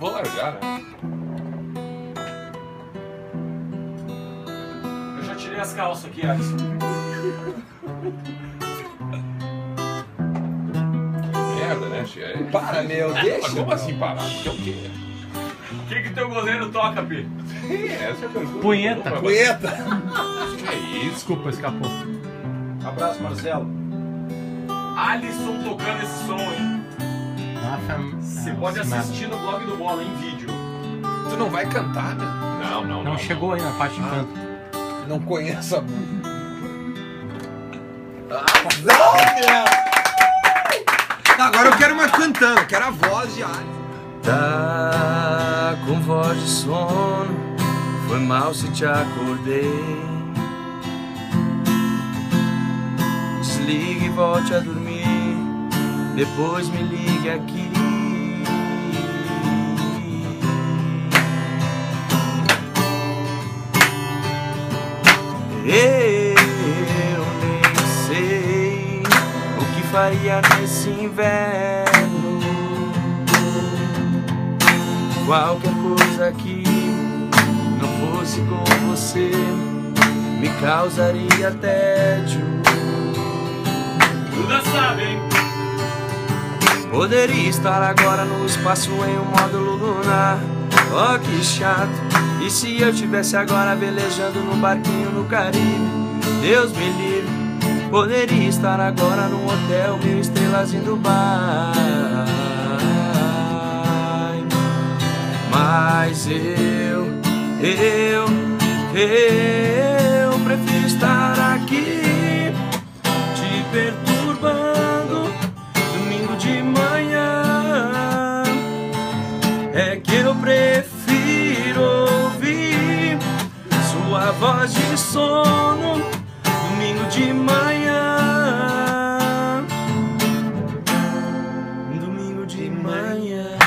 vou largar, né? Eu já tirei as calças aqui, Alisson. Merda, né, tia? Para, meu, deixa. Como assim parar? Porque o quê? O que teu goleiro toca, Pi? Essa é a pergunta. Punheta. Punheta. Que é isso? Desculpa, escapou. Abraço, Marcelo. Alisson tocando esse som, hein? Você pode assistir no blog do Bola em vídeo. Tu não vai cantar, né? Não. Não chegou aí na parte de canto. Não conheço a música. Agora eu quero uma cantando, eu quero a voz de Alisson. Tá com voz de sono, foi mal se te acordei. Desligue e volte a dormir, depois me ligue aqui. Eu nem sei o que faria nesse inverno. Qualquer coisa que não fosse com você me causaria tédio. Duda sabe, hein? Poderia estar agora no espaço em um módulo lunar. Oh, que chato. E se eu tivesse agora velejando num barquinho no Caribe? Deus me livre. Poderia estar agora num hotel 1000 estrelas em Dubai. Mas eu prefiro estar aqui te perturbando domingo de manhã. É que eu prefiro ouvir sua voz de sono domingo de manhã. Domingo de manhã.